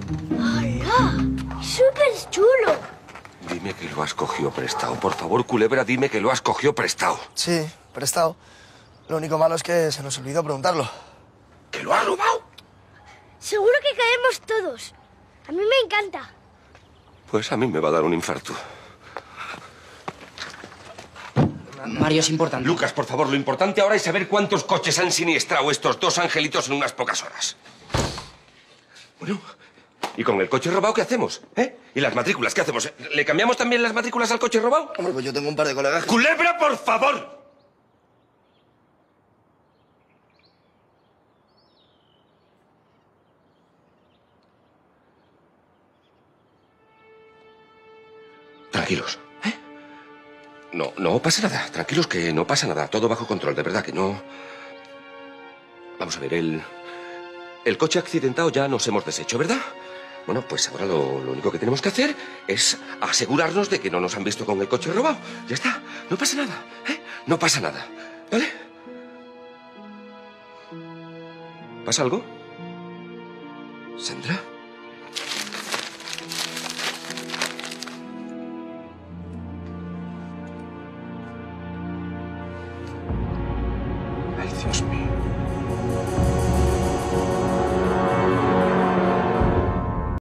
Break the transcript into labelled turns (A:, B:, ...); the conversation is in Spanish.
A: ¡Hala! ¡Súper chulo!
B: Dime que lo has cogido prestado. Por favor, culebra, dime que lo has cogido prestado.
C: Sí, prestado. Lo único malo es que se nos olvidó preguntarlo.
B: ¿Que lo has robado?
A: Seguro que caemos todos. A mí me encanta.
B: Pues a mí me va a dar un infarto.
D: Mario, es importante.
B: Lucas, por favor, lo importante ahora es saber cuántos coches han siniestrado estos dos angelitos en unas pocas horas. Bueno, ¿y con el coche robado qué hacemos? ¿Eh? ¿Y las matrículas qué hacemos? ¿Le cambiamos también las matrículas al coche robado?
C: Hombre, pues yo tengo un par de colegas que...
B: ¡Culebra, por favor! Tranquilos, ¿eh? No pasa nada. Tranquilos que no pasa nada. Todo bajo control, de verdad que no... Vamos a ver, el coche accidentado ya nos hemos deshecho, ¿verdad? Bueno, pues ahora lo único que tenemos que hacer es asegurarnos de que no nos han visto con el coche robado. Ya está. No pasa nada, ¿eh? No pasa nada, ¿vale? ¿Pasa algo? ¿Sandra? Ay, Dios mío.